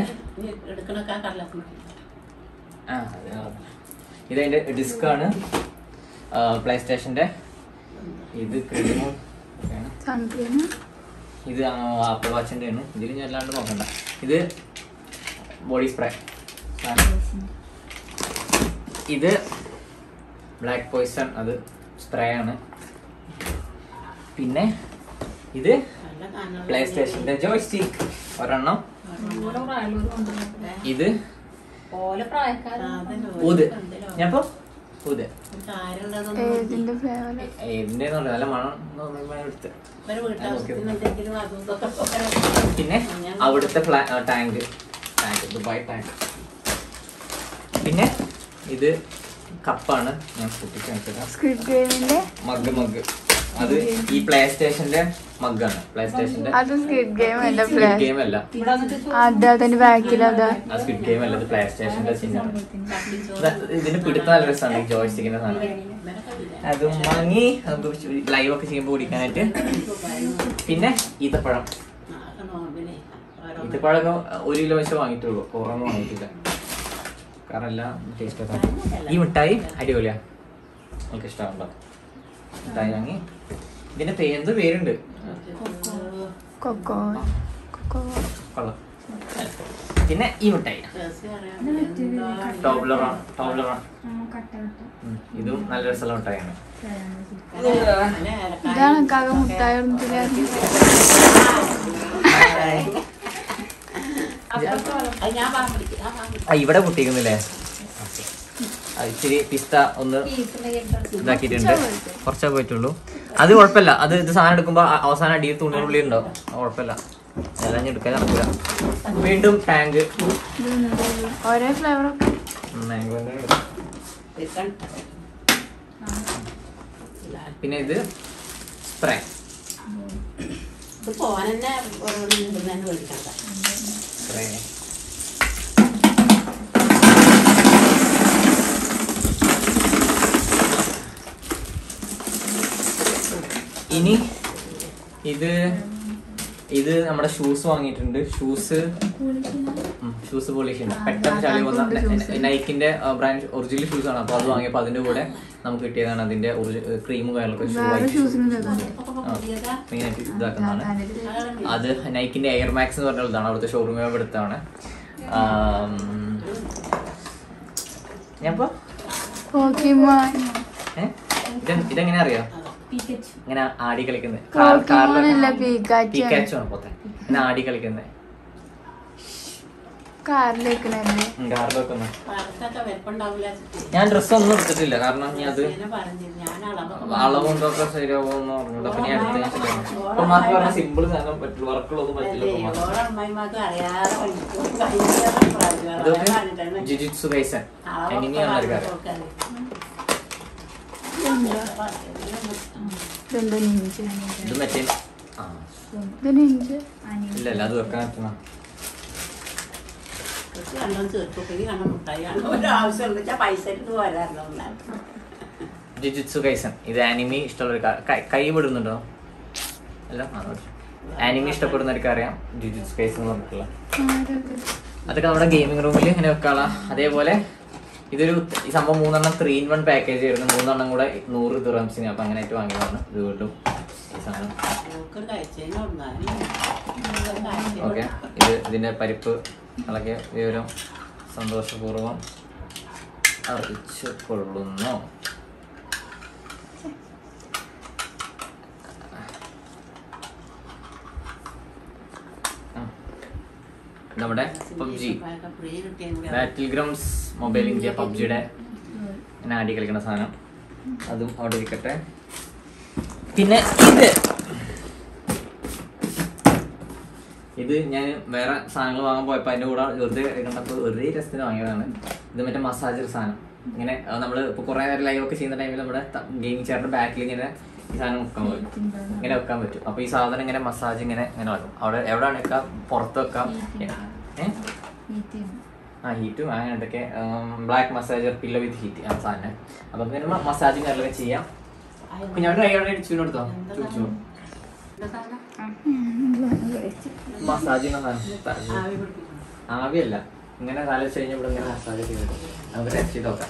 S1: ആ ഇതതിന്റെ ഡിസ്ക് ആണ്, പ്ലേ സ്റ്റേഷന്റെ. ഇത് ക്രീമും ഇത് ആപ്പിൾ വാച്ചിന്റെ ആണ്. ഇതിൽ ഞാൻ അല്ലാണ്ട് നോക്കണ്ട. ഇത് ബോഡി സ്പ്രേ. ഇത് ബ്ലാക്ക് പോയിസൺ, അത് സ്പ്രേ ആണ്. പിന്നെ ഇത് പ്ലേ സ്റ്റേഷന്റെ ജോയ്സ്റ്റിക്ക് ഒരെണ്ണം. ഇത് ഊത്. ഞാനിപ്പോ ഊത് ഏതിന്റെ നല്ല മണം എടുത്ത്. പിന്നെ അവിടുത്തെ ടാങ്ക് ടാങ്ക് ദുബായ് ടാങ്ക്. പിന്നെ ഇത് കപ്പാണ്, ഞാൻ പൊട്ടിച്ച് വെച്ചത്. മഗ് മഗ് അത് ഈ പ്ലേ സ്റ്റേഷന്റെ മഗ്ഗാണ്. പ്ലേ സ്റ്റേഷന്റെ
S2: അത് സ്ക്വിഡ് ഗെയിം അല്ല.
S1: സ്ക്വിഡ് ഗെയിം അല്ല,
S2: അത് അതിന്റെ ബാക്കിൽ അതാ
S1: അത് സ്ക്വിഡ് ഗെയിം അല്ല, ഇത് പ്ലേ സ്റ്റേഷന്റെ ചിഹ്നമാണ്. ഇതിന് പിടുത്ത നല്ല രസമാണ് ഈ ജോയ്സ്റ്റിക്കിന്റെ സാധനം. അത് വാങ്ങി നമുക്ക് ലൈവ് ഒക്കെ ചെയ്യുമ്പോൾ കുടിക്കാനായിട്ട്. പിന്നെ ഈത്തപ്പഴം, ഈത്തപ്പഴമൊക്കെ ഒരു കിലോ വെച്ച് വാങ്ങിയിട്ടുള്ളൂ, കുറവൊന്നും വാങ്ങിയിട്ടില്ല, കാരണം എല്ലാം ടേസ്റ്റ് ഒക്കെ. ഈ മിഠായി അടിപൊളിയാ, നമുക്ക് ഇഷ്ടമുണ്ടോ? മിഠായി വാങ്ങി. ഇതിന്റെ എന്ത് പേരുണ്ട്?
S2: കൊക്കോ
S1: കൊള്ളാം. പിന്നെ ഈ മിഠായി ടോബ്ലറാണ്, ടോബ്ലറാണ്. ഇതും നല്ല രസമുള്ള മിഠായിയാണ്.
S2: ഇതാണ് കാക മുട്ടായി.
S1: ഇവിടെ പൊട്ടിക്കുന്നില്ലേ? ഇച്ചിരി പിസ്ത ഒന്ന് ഇതാക്കിയിട്ടുണ്ട്, കുറച്ചേ പോയിട്ടുള്ളൂ. അത് കുഴപ്പമില്ല, അത് ഇത് സാധനം എടുക്കുമ്പോ അവസാനം അടിയിൽ തുണിയുള്ളിൽ ഉണ്ടാവും, കുഴപ്പമില്ല, എല്ലാം ഞാൻ എടുക്കാൻ നടക്കില്ല. വീണ്ടും ടാങ്ക്,
S2: ഒരേ ഫ്ലേവർ
S1: മാംഗോ. പിന്നെ ഇത് സ്പ്രേ. സ്പ്രേ ഇനി ഇത് ഇത് നമ്മുടെ ഷൂസ് വാങ്ങിയിട്ടുണ്ട്. ഷൂസ് ഷൂസ് പോളിഷ് ഉണ്ട്. പെട്ടെന്ന് ചളി പോകുന്ന നൈക്കിന്റെ ബ്രാൻഡ് ഒറിജിനൽ ഷൂസ് ആണ്. അപ്പൊ അത് വാങ്ങിയപ്പോ അതിന്റെ കൂടെ നമുക്ക് കിട്ടിയതാണ് അതിന്റെ ക്രീമും കാര്യങ്ങളൊക്കെ. മെയിനായിട്ട് ഇതാക്കുന്നതാണ്. അത് നൈക്കിന്റെ എയർ മാക്സ് എന്ന് പറഞ്ഞ ഇതാണ്, അവിടുത്തെ ഷോറൂമിൽ എടുത്താണ്. ഞാനിപ്പോ ഇതെങ്ങനെ അറിയാം? ഇങ്ങനെ ആടി കളിക്കുന്നത്, പിക്കാച്ചു ആണ് പോത്തെ, ഇങ്ങനെ ആടി കളിക്കുന്നത്, കാറിൽ വെക്കുന്ന. ഞാൻ ഡ്രസ്സ് ഒന്നും എടുത്തിട്ടില്ല, കാരണം ഞാൻ അത് അളവുണ്ടൊക്കെ ശരിയാവുമെന്ന് പറഞ്ഞത്. അപ്പൊ ഞാൻ എടുത്ത് അപ്പൊ മാർക്ക് പറഞ്ഞ സിമ്പിൾ സാധനം പറ്റില്ല, വർക്കുകളൊന്നും പറ്റില്ല. ഇതൊക്കെ ജിജിത്സു കൈസൻ എങ്ങനെയാണ് അറിയാം. ഇത് മറ്റേ ഇല്ല ഇല്ല അത് വെക്കാൻ പറ്റുന്ന ജിജിത്സു കൈസൻ. ഇത് ആനിമി ഇഷ്ടമുള്ള കൈ വിടുന്നുണ്ടോ? അല്ല, ആനിമി ഇഷ്ടപ്പെടുന്നവർക്ക് അറിയാം ജിജിത്സു കൈസൻ എന്ന് പറഞ്ഞിട്ടുള്ള. അതൊക്കെ നമ്മുടെ ഗെയിമിംഗ് റൂമിൽ ഇങ്ങനെ വെക്കാള. അതേപോലെ ഇതൊരു ഈ സംഭവം മൂന്നെണ്ണം ത്രീ ഇൻ വൺ പാക്കേജ് ആയിരുന്നു, മൂന്നെണ്ണം കൂടെ നൂറ് ദിർഹംസിന്. അപ്പൊ അങ്ങനെ ആയിട്ട് വാങ്ങിയതാണ്. ഇത് വീണ്ടും ഈ സാധനം. ഓക്കെ, ഇത് ഇതിന്റെ പരിപ്പ് ഇളകിയ വിവരം സന്തോഷപൂർവ്വം അറിയിച്ചു കൊള്ളുന്നു. നമ്മുടെ PUBG Battlegrounds mobile India പബ്ജിയുടെ ആടി കളിക്കുന്ന സാധനം, അതും അവിടെ ഇരിക്കട്ടെ. പിന്നെ ഇത് ഇത് ഞാൻ വേറെ സാധനങ്ങൾ വാങ്ങാൻ പോയപ്പോൾ അതിൻ്റെ കൂടെ വെറുതെ കണ്ടപ്പോൾ വെറുതെ രസത്തിന് വാങ്ങിയതാണ്. ഇത് മറ്റേ മസാജർ സാധനം. ഇങ്ങനെ നമ്മൾ ഇപ്പോൾ കുറേ നേരം ലൈവ് ഒക്കെ ചെയ്യുന്ന ടൈമിൽ നമ്മുടെ ഗെയിമിംഗ് ചെയറിൻ്റെ ബാക്കിൽ ഇങ്ങനെ ഈ സാധനം വെക്കാൻ പറ്റും, ഇങ്ങനെ വെക്കാൻ പറ്റും. അപ്പോൾ ഈ സാധനം ഇങ്ങനെ മസാജ് ഇങ്ങനെ ഇങ്ങനെ വെക്കും. അവിടെ എവിടെയാണ് വെക്കാം? പുറത്ത് വെക്കാം. ഏഹ് ആ ഹീറ്റും അങ്ങനെ എന്തൊക്കെ black massager pillow with heat ആ സാധനം. അപ്പം ഇങ്ങനെ മസാജും കാര്യങ്ങളൊക്കെ ചെയ്യാം. ഞാൻ കൈയോടെ ഇടിച്ചു കൊടുത്തോ? ചോദിച്ചോ മസാജിങ് ആവിയല്ല, ഇങ്ങനെ കാലം വെച്ച് കഴിഞ്ഞാൽ ഇവിടെ ഇങ്ങനെ മസാജ് ചെയ്തിട്ട് നമുക്ക് ടെസ്റ്റ് ചെയ്ത് നോക്കാം.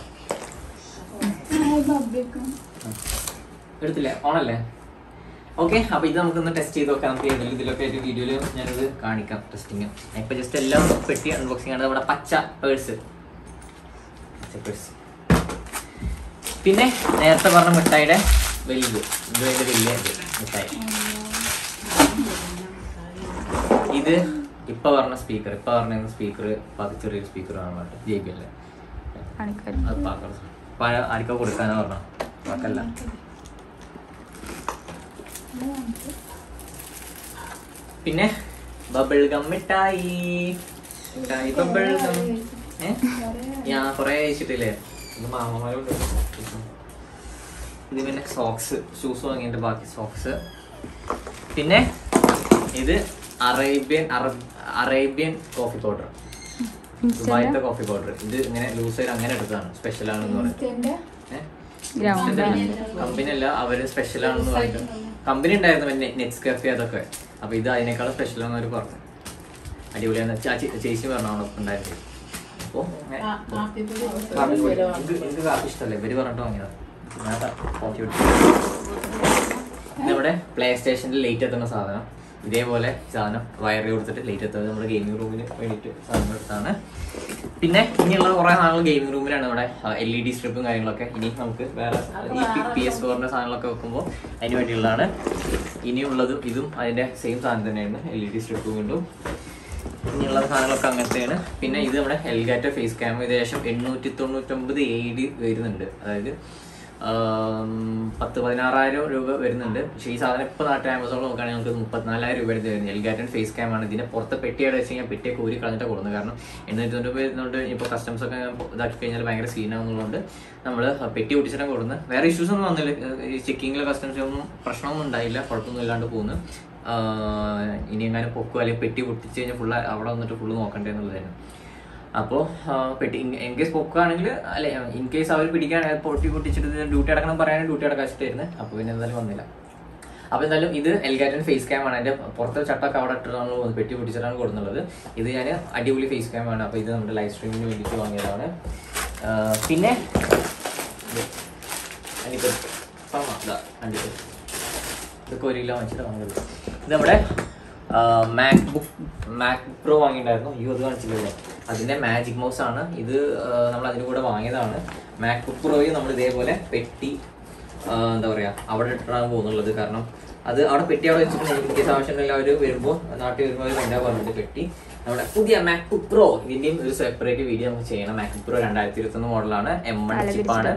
S1: എടുത്തില്ലേ? ഓണല്ലേ? ഓക്കെ, അപ്പൊ ഇത് നമുക്കൊന്ന് ടെസ്റ്റ് ചെയ്ത് നോക്കാം. നമുക്ക് ഏതെങ്കിലും ഇതിലൊക്കെ ആയിട്ട് വീഡിയോയിൽ ഞാനിത് കാണിക്കാം ടെസ്റ്റിങ്. ഇപ്പൊ ജസ്റ്റ് എല്ലാം പെട്ടി അൺബോക്സിംഗ് ആണ്. നമ്മുടെ പച്ച പേഴ്സ്, പേഴ്സ്. പിന്നെ നേരത്തെ പറഞ്ഞ മിഠായിയുടെ വലുത്, ഇത് അതിന്റെ വലിയ മിഠായി. ഇത് ഇപ്പൊ പറഞ്ഞ സ്പീക്കർ, ഇപ്പൊ പറഞ്ഞ സ്പീക്കർ അത് ചെറിയൊരു സ്പീക്കറാണ് പറഞ്ഞത്, ജെ ബി അല്ലേ. അത് പാക്കണം, ആർക്കോ കൊടുക്കാനാ പറഞ്ഞ വാക്കല്ല. പിന്നെ ബബിൾ ഗം മിഠായി, മിഠായി ബബിൾ ഗം. ഏഹ് ഞാൻ കൊറേ കഴിച്ചിട്ടില്ലേ, ഇത് മാമന്മാരോട് ഇത് പിന്നെ സോക്സ്, ഷൂസ് വാങ്ങിയിട്ട് ബാക്കി സോക്സ്. പിന്നെ ഇത് അറേബ്യൻ അറേബ്യൻ കോഫി പൗഡർ, ദുബായിത്തെ കോഫി പൗഡർ. ഇത് ഇങ്ങനെ ലൂസ് ആയിട്ട് അങ്ങനെ എടുത്തതാണ്, സ്പെഷ്യൽ ആണെന്ന് പറഞ്ഞിട്ട്. കമ്പനി അല്ല, അവര് സ്പെഷ്യൽ ആണെന്ന് പറഞ്ഞിട്ട്. കമ്പനി ഉണ്ടായിരുന്നു പിന്നെ നെറ്റ്സ് കഫേ അതൊക്കെ. അപ്പൊ ഇത് അതിനേക്കാളും സ്പെഷ്യൽ ആണെന്ന് അവർ പറഞ്ഞു. അടിപൊളിയാന്ന് ചേച്ചി പറഞ്ഞു അവിടെ ഉണ്ടായിരുന്നു. അപ്പൊ എനിക്ക് കാപ്പി ഇഷ്ടമല്ല, ഇവര് പറഞ്ഞിട്ട് വാങ്ങിയതാണ്. കോഫി നമ്മുടെ പ്ലേ സ്റ്റേഷനിൽ ലേറ്റ് എത്തുന്ന സാധനം, ഇതേപോലെ സാധനം വയറി കൊടുത്തിട്ട് ലേറ്റ് എത്തുന്നത് നമ്മുടെ ഗെയിമിംഗ് റൂമിന് വേണ്ടിയിട്ട് സാധനം എടുത്താണ്. പിന്നെ ഇനിയുള്ള കുറെ സാധനങ്ങൾ ഗെയിമിംഗ് റൂമിലാണ്. നമ്മുടെ എൽ ഇ ഡി സ്ട്രിപ്പും കാര്യങ്ങളൊക്കെ ഇനി നമുക്ക് വേറെ ഈ പി എസ് ഫോറിന്റെ സാധനങ്ങളൊക്കെ വെക്കുമ്പോൾ അതിന് വേണ്ടിയുള്ളതാണ്. ഇനിയുള്ളതും ഇതും അതിന്റെ സെയിം സാധനം തന്നെയാണ്, എൽ ഇ ഡി സ്ട്രിപ്പ് വീണ്ടും. ഇനിയുള്ള സാധനങ്ങളൊക്കെ അങ്ങനത്തെയാണ്. പിന്നെ ഇത് നമ്മുടെ എൽഗാറ്റോ ഫേസ് ക്യാം ഏകദേശം എണ്ണൂറ്റി തൊണ്ണൂറ്റൊമ്പത് എ ഡി വരുന്നുണ്ട്, അതായത് പത്ത് പതിനാറായിരം രൂപ വരുന്നുണ്ട്. പക്ഷേ ഈ സാധനം ഇപ്പോൾ നാട്ടിൽ ആമസോണിൽ നോക്കുകയാണെങ്കിൽ നമുക്ക് മുപ്പത്തിനാലായിരം രൂപ വരുന്നത്. എൽഗാറ്റൻ ഫേസ് ക്യാം ആണ്. ഇതിന്റെ പുറത്ത് പെട്ടിയുടെ വെച്ച് കഴിഞ്ഞാൽ പെട്ടിയെ കൂരി കളഞ്ഞിട്ട് കൊടുക്കുന്നത്. കാരണം എണ്ണൂറ്റി തൊണ്ണൂറ് വരുന്നുണ്ട്. ഇപ്പോൾ കസ്റ്റംസ് ഒക്കെ ഇതാക്കി കഴിഞ്ഞാൽ ഭയങ്കര സീനാവുന്നതുകൊണ്ട് നമ്മൾ പെട്ടി പൊട്ടിച്ചിട്ടാണ് കൊടുക്കുന്നത്. വേറെ ഇഷ്യൂസ് ഒന്നും വന്നില്ല, ഈ ചെക്കിങ്ങിലെ കസ്റ്റംസ് ഒന്നും പ്രശ്നമൊന്നും ഉണ്ടായില്ല, കുഴപ്പമൊന്നും ഇല്ലാണ്ട് പോകുന്നു. ഇനി എങ്ങനെ പൊക്കുക അല്ലെങ്കിൽ പെട്ടി പൊട്ടിച്ച് കഴിഞ്ഞാൽ ഫുള്ള് അവിടെ വന്നിട്ട് ഫുള്ള് നോക്കണ്ടേ എന്നുള്ളതായിരുന്നു. അപ്പോൾ പെട്ടി ഇൻ കേസ് പൊക്കുകയാണെങ്കിൽ അല്ലെ ഇൻ കേസ് അവർ പിടിക്കുകയാണെങ്കിൽ പൊട്ടി പൊട്ടിച്ചിട്ട് ഡ്യൂട്ടി അടക്കണം പറയാനും ഡ്യൂട്ടി അടക്കാച്ചിട്ടായിരുന്നു. അപ്പോൾ പിന്നെ എന്തായാലും വന്നില്ല. അപ്പോൾ എന്തായാലും ഇത് എൽഗാറ്റൻ ഫേസ് ക്യാം ആണ്. അതിന്റെ പുറത്തെ ചട്ടൊക്കെ അവിടെ ഇട്ടിട്ടാണ് പെട്ടി പൊട്ടിച്ചിട്ടാണ് കൊടുക്കുന്നത്. ഇത് ഞാൻ അടിപൊളി ഫേസ് ക്യാം ആണ്. അപ്പോൾ ഇത് നമ്മുടെ ലൈവ് സ്ട്രീമിന് വേണ്ടിയിട്ട് വാങ്ങിയതാണ്. പിന്നെ ഇതൊക്കെ ഒരു കിലോ വാങ്ങിച്ചിട്ട് വാങ്ങിയത്. ഇത് നമ്മുടെ MacBook MacBook Pro വാങ്ങിയിട്ടുണ്ടായിരുന്നു. ഈ അത് കാണിച്ചില്ലല്ലോ, അതിന്റെ മാജിക് മൗസ് ആണ് ഇത്. നമ്മൾ അതിന് കൂടെ വാങ്ങിയതാണ്. മാക് ബുക്ക് പ്രോയും നമ്മൾ ഇതേപോലെ പെട്ടി എന്താ പറയാ അവിടെ ഇട്ടാണ് പോകുന്നുള്ളത്. കാരണം അത് അവിടെ പെട്ടി അവിടെ വെച്ചിട്ട് എനിക്ക് ആവശ്യമുണ്ടെങ്കിൽ അവർ വരുമ്പോൾ നാട്ടിൽ വരുമ്പോൾ അവർ വേണ്ട പറഞ്ഞിട്ട് പെട്ടി നമ്മുടെ പുതിയ മാക് ബുക്ക് പ്രോ. ഇതിന്റെയും ഒരു സെപ്പറേറ്റ് വീഡിയോ നമുക്ക് ചെയ്യണം. മാക് ബുക്ക് പ്രോ രണ്ടായിരത്തി ഇരുപത്തി ഒന്ന് മോഡലാണ്, എം വൺ ചിപ്പാണ്.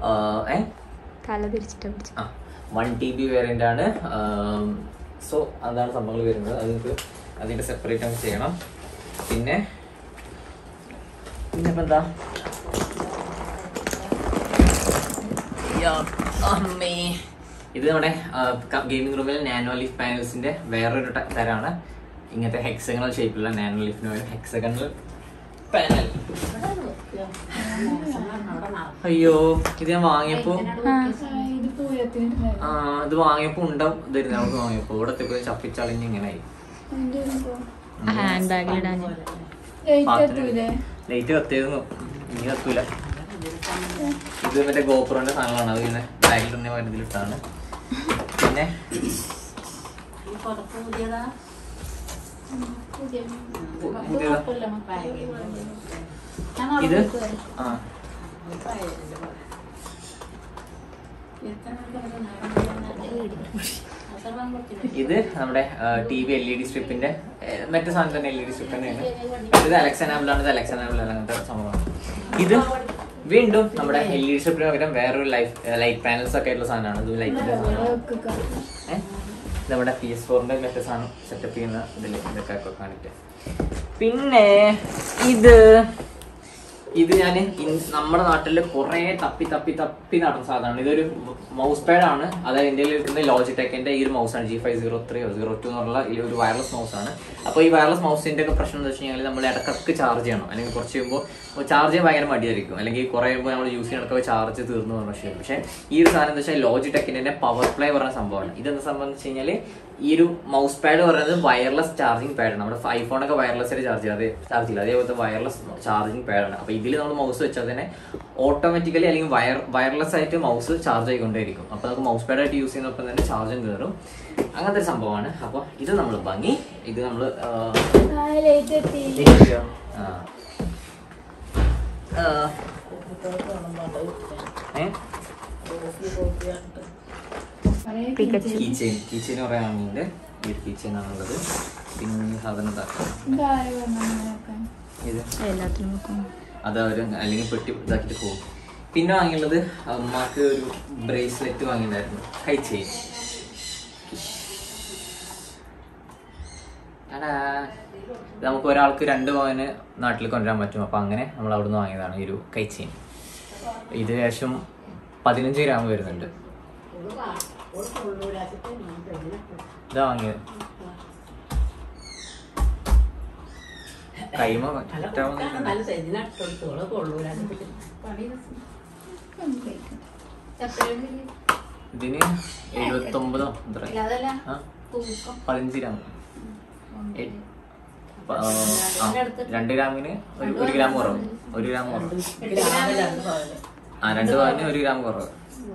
S1: ആ വൺ ടി ബി വേരിയന്റ് ആണ്. സോ അതാണ് സംഭവങ്ങൾ വരുന്നത്. അത് നമുക്ക് അതിന്റെ സെപ്പറേറ്റ് നമുക്ക് ചെയ്യണം. പിന്നെ പിന്നെ ഇപ്പൊ എന്താ അമ്മേ, ഇത് നമ്മുടെ ഗെയിമിംഗ് റൂമിലെ നാനോ ലീഫ് പാനൽസിന്റെ വേറൊരു തരാണ്. ഇങ്ങനത്തെ ഹെക്സഗണൽ ഷേപ്പിലുള്ള നാനോ ലീഫിന് വേണ്ടി ഹെക്സഗണൽ പാനൽ. അയ്യോ, ഇത് ഞാൻ വാങ്ങിയപ്പോ ആ ഇത് വാങ്ങിയപ്പോ ഉണ്ടാവും ഇതായിരുന്നു. നമുക്ക് വാങ്ങിയപ്പോ ഇവിടെ എത്തിയപ്പോ ചപ്പിച്ചളിഞ്ഞ് ഇങ്ങനെയായി. ലൈറ്റ് കത്തിയിരുന്നു, ഇനി കത്തൂല. ഇത് മറ്റേ ഗോപ്രോന്റെ സാധനങ്ങളാണ്, അത് ഇങ്ങനെ ബാഗിൽ തന്നെ ഇതിലിട്ടാണ്. പിന്നെ ഇത് ആ ഇത് നമ്മുടെ T V L E D സ്ട്രിപ്പിന്റെ മറ്റേ സാധനം തന്നെ, എൽ ഇ ഡി സ്ട്രിപ്പ് തന്നെയാണ്. ഇത് അലക്സാനാബിൾ ആണ്, ഇത് അലക്സാനാബിൾ ആണ്, അങ്ങനത്തെ സംഭവമാണ്. ഇത് വീണ്ടും നമ്മുടെ എൽ ഇ ഡി സ്ട്രിപ്പിന് പകരം വേറൊരു ലൈഫ് ലൈറ്റ് പാനൽസ് ഒക്കെ ആയിട്ടുള്ള സാധനമാണ്. ഇത് ലൈറ്റിന്റെ സാധനമാണ്. ഏഹ് നമ്മുടെ പി എസ് ഫോറിന്റെ മറ്റേ സാധനം സെറ്റപ്പ് ചെയ്യുന്ന ഇതിൽ ഇതൊക്കെ കാണിട്ട്. പിന്നെ ഇത് ഇത് ഞാൻ നമ്മുടെ നാട്ടിൽ കുറെ തപ്പി തപ്പി തപ്പി നടന്ന സാധനമാണ്. ഇതൊരു മൗസ് പാഡ് ആണ്. അതായത് ഇന്ത്യയിൽ ഇരിക്കുന്ന ലോജിടെക്കിന്റെ ഈ ഒരു മൗസാണ്, G five zero three zero two എന്നുള്ള ഈ ഒരു വയർലെസ് മൗസ് ആണ്. അപ്പോൾ ഈ വയർലെസ് മൗസിന്റെ ഒക്കെ പ്രശ്നം എന്ന് വെച്ച് കഴിഞ്ഞാൽ നമ്മൾ ഇടക്കിടക്ക് ചാർജ് ചെയ്യണം, അല്ലെങ്കിൽ കുറച്ച് കഴിയുമ്പോൾ ചാർജ് ചെയ്യാൻ ഭയങ്കര മടിയായിരിക്കും, അല്ലെങ്കിൽ കുറെ കഴിയുമ്പോൾ നമ്മൾ യൂസ് ചെയ്യുന്നതൊക്കെ ചാർജ് തീർന്നു പറഞ്ഞ പക്ഷേ പക്ഷേ ഈ ഒരു സാധനം എന്താ വെച്ചാൽ ലോജിടെക്കിന്റെ പവർ പ്ലേ പറഞ്ഞ സംഭവമാണ്. ഇതെന്താ സംഭവം വെച്ച് കഴിഞ്ഞാൽ ഈ ഒരു മൗസ് പാഡ് പറയുന്നത് വയർലെസ് ചാർജിങ് പാഡാണ്. നമ്മുടെ ഐഫോണൊക്കെ വയർലെസ് ആയിട്ട് ചാർജ് ചെയ്യാതെ ചാർജ് ചെയ്യില്ല, അതേപോലത്തെ വയർലെസ് ചാർജിങ് പാഡാണ്. അപ്പോൾ ഇതിൽ നമ്മൾ മൗസ് വെച്ചാൽ തന്നെ ഓട്ടോമാറ്റിക്കലി അല്ലെങ്കിൽ വയർ വയർലെസ് ആയിട്ട് മൗസ് ചാർജ് ആയിക്കൊണ്ടേയിരിക്കും. അപ്പോൾ നമുക്ക് മൗസ് പാഡായിട്ട് യൂസ് ചെയ്യുന്നപ്പോൾ തന്നെ ചാർജും കയറും. അങ്ങനത്തെ ഒരു സംഭവമാണ്. അപ്പോൾ ഇത് നമ്മൾ ഭംഗി ഇത് നമ്മൾ കീച്ചെയിൻ പറയാനുണ്ട്. ഈ ഒരു കീച്ചെയിൻ ആണുള്ളത്. പിന്നെ സാധനം ഇത് അത് അവർ അല്ലെങ്കിൽ പെട്ടി ഇതാക്കിയിട്ട് പോകും. പിന്നെ വാങ്ങിയുള്ളത് അമ്മക്ക് ഒരു ബ്രേസ്ലെറ്റ് വാങ്ങിയിട്ടുണ്ടായിരുന്നു, കൈ ചെയിൻ. നമുക്ക് ഒരാൾക്ക് രണ്ട് പവന് നാട്ടിൽ കൊണ്ടുവരാൻ പറ്റും. അപ്പം അങ്ങനെ നമ്മൾ അവിടെ നിന്ന് വാങ്ങിയതാണ് ഈ ഒരു കൈ ചെയിൻ. ഇത് ഏകദേശം പതിനഞ്ച് ഗ്രാം വരുന്നുണ്ട്. ഇതാ വാങ്ങിയത് കൈമ ഇതിന് എഴുപത്തൊമ്പതോ പതിനഞ്ച് ഗ്രാം രണ്ട് ഗ്രാമിന് ഒരു ഗ്രാം കുറവ് ഒരു ഗ്രാം കുറവ് ആ രണ്ട് പാലിന് ഒരു ഗ്രാം കുറവ്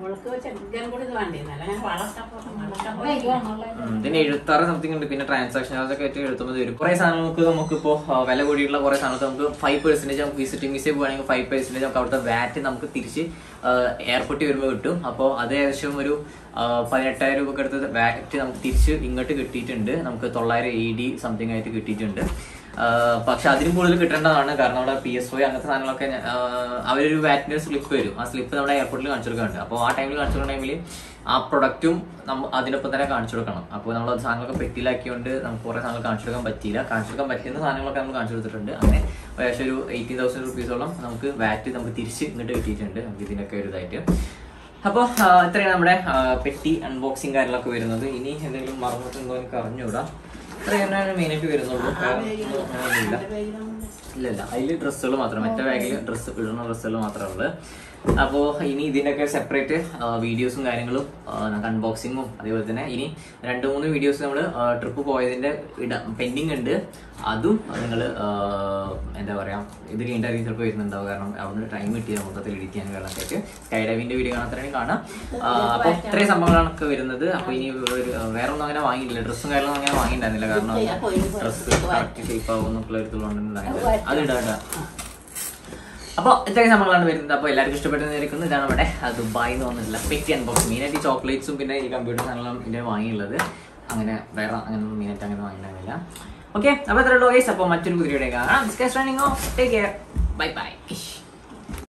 S1: ഇതിന് എഴുപത്തി ആറ് സംതിങ് ഉണ്ട്. പിന്നെ ട്രാൻസാക്ഷൻ അതൊക്കെ ആയിട്ട് എഴുപത്തൊമ്പത് വരും. കുറെ സാധനങ്ങൾക്ക് നമുക്കിപ്പോ വില കൂടിയുള്ള കുറെ സാധനങ്ങൾക്ക് നമുക്ക് ഫൈവ് പെർസെന്റേജ് നമുക്ക് വിസിറ്റിംഗ് വിസ പോകുകയാണെങ്കിൽ ഫൈവ് പെർസെന്റേജ് നമുക്ക് അവിടുത്തെ വാറ്റ് നമുക്ക് തിരിച്ച് എയർപോർട്ടിൽ വരുമ്പോൾ കിട്ടും. അപ്പോൾ അത് ഏകദേശം ഒരു പതിനെട്ടായിരം രൂപക്ക് അടുത്ത് വാറ്റ് നമുക്ക് തിരിച്ച് ഇങ്ങോട്ട് കിട്ടിയിട്ടുണ്ട്. നമുക്ക് തൊള്ളായിരം എ ഡി സംതിങ് ആയിട്ട് കിട്ടിയിട്ടുണ്ട്. പക്ഷെ അതിനും കൂടുതൽ കിട്ടേണ്ടതാണ്. കാരണം നമ്മുടെ പി എസ് ഫൈവ് അങ്ങനത്തെ സാധനങ്ങളൊക്കെ അവരൊരു വാറ്റിന്റെ സ്ലിപ്പ് വരും. ആ സ്ലിപ്പ് നമ്മുടെ എയർപോർട്ടിൽ കാണിച്ചു കൊടുക്കാറുണ്ട്. അപ്പോൾ ആ ടൈമിൽ കാണിച്ചു കൊടുക്കുന്ന ടൈമിൽ ആ പ്രൊഡക്റ്റും നമ്മൾ അതിനൊപ്പം തന്നെ കാണിച്ചു കൊടുക്കണം. അപ്പോൾ നമ്മൾ അത് സാധനങ്ങളൊക്കെ പെട്ടിയിലാക്കിയോണ്ട് നമുക്ക് കുറേ സാധനങ്ങൾ കാണിച്ചു കൊടുക്കാൻ പറ്റിയില്ല. കാണിച്ചു കൊടുക്കാൻ പറ്റുന്ന സാധനങ്ങളൊക്കെ നമ്മൾ കാണിച്ചു കൊടുത്തിട്ടുണ്ട്. അങ്ങനെ ഏകദേശം ഒരു എയ്റ്റീൻ തൗസൻഡ് റുപ്പീസോളം നമുക്ക് വാറ്റ് നമുക്ക് തിരിച്ച് ഇങ്ങോട്ട് കിട്ടിയിട്ടുണ്ട്. നമുക്ക് ഇതിനൊക്കെ ഒരു ഇതായിട്ട്. അപ്പോൾ ഇത്രയാണ് നമ്മുടെ പെട്ടി അൺബോക്സിങ് കാര്യങ്ങളൊക്കെ വരുന്നത്. ഇനി എന്തെങ്കിലും മറന്നിട്ടുണ്ടോ എനിക്ക് അറിഞ്ഞുകൂടാ. ഇത്രയാണ് മെയിനായിട്ട് വരുന്നുള്ളൂ. ഇല്ല ഇല്ല ഇല്ല അതിൽ ഡ്രസ്സുകൾ മാത്രം, മറ്റേ ബാഗിൽ ഡ്രസ്സ് ഇടുന്ന ഡ്രസ്സുകൾ മാത്രമേ ഉള്ളൂ. അപ്പോൾ ഇനി ഇതിൻ്റെയൊക്കെ സെപ്പറേറ്റ് വീഡിയോസും കാര്യങ്ങളും അൺബോക്സിങ്ങും അതേപോലെ തന്നെ ഇനി രണ്ട് മൂന്ന് വീഡിയോസ് നമ്മൾ ട്രിപ്പ് പോയതിൻ്റെ ഇട പെൻഡിങ് ഉണ്ട്. അതും നിങ്ങൾ എന്താ പറയുക ഇത് കഴിഞ്ഞ രീതി ചിലപ്പോൾ വരുന്നുണ്ടാവും. കാരണം അവിടുന്ന് ടൈം കിട്ടിയത് മൊത്തത്തിൽ എഡിറ്റ് ചെയ്യാൻ കാര്യങ്ങളൊക്കെ സ്കൈ ഡൈവിൻ്റെ വീഡിയോ കാണാത്തവരെയും കാണാം. അപ്പോൾ ഇത്രയും സംഭവങ്ങളാണൊക്കെ വരുന്നത്. അപ്പോൾ ഇനി വേറെ ഒന്നും അങ്ങനെ വാങ്ങിയില്ല. ഡ്രസ്സും കാര്യങ്ങളൊന്നും അങ്ങനെ വാങ്ങിയിട്ടുണ്ടായിരുന്നില്ല. കാരണം ഡ്രസ്സ് കറക്റ്റ് ഷേപ്പ് ആവും എന്നൊക്കെയുള്ള ഒരു ഇതുകൊണ്ടുണ്ടായിരുന്നു. അത് ഇടാ. അപ്പോൾ ഇത്രയും സംഭവങ്ങളാണ് വരുന്നത്. അപ്പോൾ എല്ലാവർക്കും ഇഷ്ടപ്പെട്ടെന്നിരിക്കുന്നത് ഇതാണ് നമ്മുടെ ദുബായിൽ നിന്ന് വന്നിട്ടുള്ള പെറ്റി അൺബോക്സ്. മെയിനായിട്ട് ഈ ചോക്ലേറ്റ്സും പിന്നെ ഈ കമ്പ്യൂട്ടർ സാധനങ്ങളും ഇതിനെ വാങ്ങിയുള്ളത്. അങ്ങനെ വേറെ അങ്ങനെ മെയിനായിട്ട് അങ്ങനെ വാങ്ങിയില്ല. ഓക്കെ, അപ്പോൾ അത്രയുള്ളൂ ഗൈസ്. അപ്പോൾ മറ്റൊരു വീഡിയോയുടെ കാണാം. Take care, bye by.